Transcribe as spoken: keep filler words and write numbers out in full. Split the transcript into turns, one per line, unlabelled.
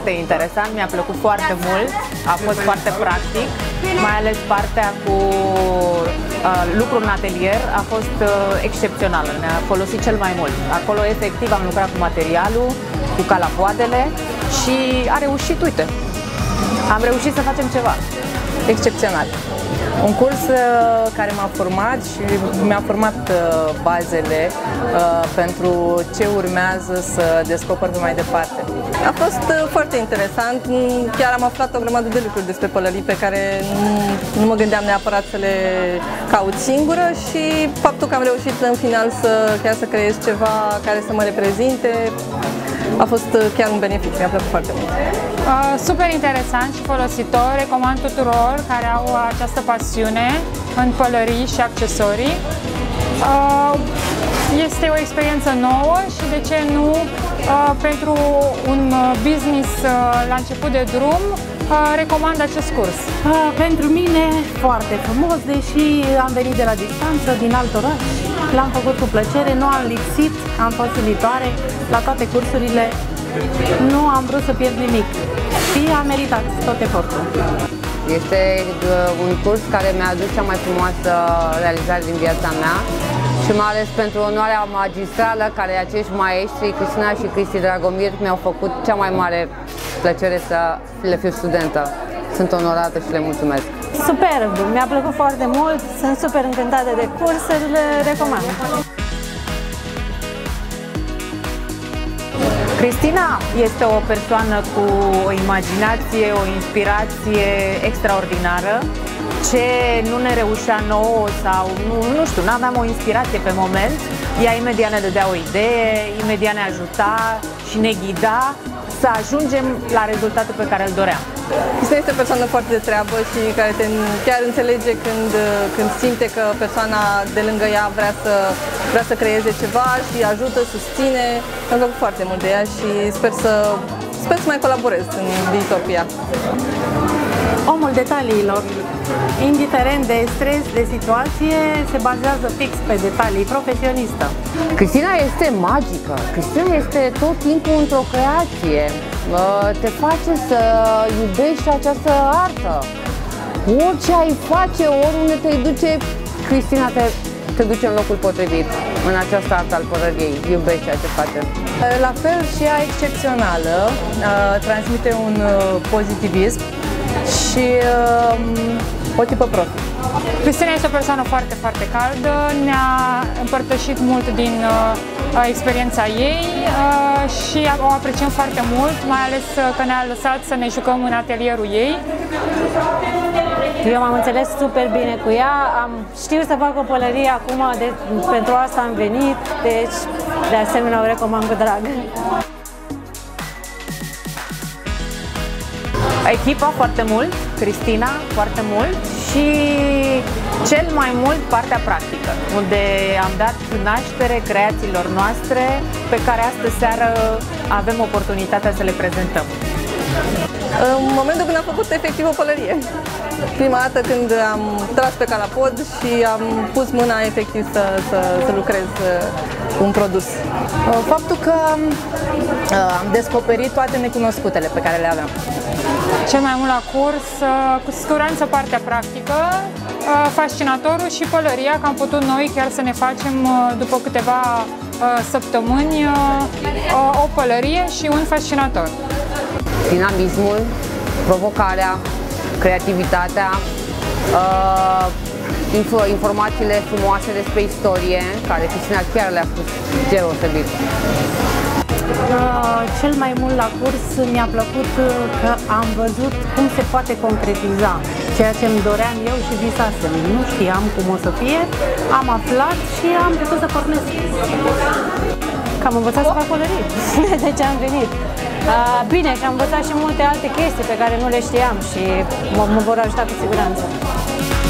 foarte interesant, mi-a plăcut foarte mult, a fost foarte practic, mai ales partea cu uh, lucru în atelier a fost uh, excepțională, ne-a folosit cel mai mult. Acolo efectiv am lucrat cu materialul, cu calapoadele și a reușit, uite, am reușit să facem ceva excepțional.
Un curs uh, care m-a format și mi-a format uh, bazele uh, pentru ce urmează să descoper pe mai departe. A fost uh, foarte interesant, chiar am aflat o grămadă de lucruri despre pălării pe care nu, nu mă gândeam neapărat să le caut singură și faptul că am reușit în final să chiar să creez ceva care să mă reprezinte a fost chiar un beneficiu, mi-a plăcut foarte mult.
Uh, super interesant și folositor, recomand tuturor care au această pasiune în pălării și accesorii. Uh, este o experiență nouă și de ce nu uh, pentru un business uh, la început de drum, uh, recomand acest curs.
Uh, pentru mine foarte frumos, deși am venit de la distanță, din alt oraș. L-am făcut cu plăcere, nu am lipsit, am fost silitoare la toate cursurile, nu am vrut să pierd nimic și am meritat tot efortul.
Este un curs care mi-a adus cea mai frumoasă realizare din viața mea și mai ales pentru onoarea magistrală care acești maestri, Cristina și Cristi Dragomir, mi-au făcut cea mai mare plăcere să le fiu studentă. Sunt onorată și le mulțumesc.
Superb! Mi-a plăcut foarte mult, sunt super încântată de curs, le recomand.
Cristina este o persoană cu o imaginație, o inspirație extraordinară. Ce nu ne reușea nouă sau nu, nu știu, nu aveam o inspirație pe moment, ea imediat ne dădea o idee, imediat ne ajuta și ne ghida să ajungem la rezultatul pe care îl doream.
Cristina este o persoană foarte de treabă și care te, chiar înțelege când, când simte că persoana de lângă ea vrea să, vrea să creeze ceva și ajută, susține. Mi-a plăcut foarte mult de ea și sper să, sper să mai colaborez în viitor cu ea.
Omul detaliilor, indiferent de stres, de situație, se bazează fix pe detalii, profesionistă.
Cristina este magică, Cristina este tot timpul într-o creație, te face să iubești această artă. Orice ai face, oriunde te duce, Cristina te, te duce în locul potrivit, în această artă al pălăriei, iubești ceea ce face.
La fel și ea excepțională, transmite un pozitivism și o tipă profi.
Cristina este o persoană foarte, foarte caldă, ne-a împărtășit mult din uh, experiența ei uh, și o apreciem foarte mult, mai ales că ne-a lăsat să ne jucăm în atelierul ei.
Eu m-am înțeles super bine cu ea, am, știu să fac o pălărie acum, de, pentru asta am venit, deci de asemenea o recomand cu drag.
Echipa foarte mult, Cristina foarte mult și cel mai mult partea practică, unde am dat naștere creațiilor noastre pe care astă seară avem oportunitatea să le prezentăm.
În momentul când am făcut efectiv o pălărie. Prima dată când am tras pe calapod și am pus mâna efectiv să, să, să lucrez un produs. Faptul că am descoperit toate necunoscutele pe care le aveam.
Cel mai mult la curs, cu siguranță partea practică, fascinatorul și pălăria, că am putut noi chiar să ne facem după câteva săptămâni o pălărie și un fascinator.
Dinamismul, provocarea, creativitatea, informațiile frumoase despre istorie, care Cristina chiar le-a spus deosebit.
Cel mai mult la curs mi-a plăcut că am văzut cum se poate concretiza ceea ce îmi doream eu și visasem. Nu știam cum o să fie, am aflat și am putut să pornesc. Că am învățat să fac pălării, de ce am venit. Bine, și am învățat și multe alte chestii pe care nu le știam și mă, mă vor ajuta cu siguranță.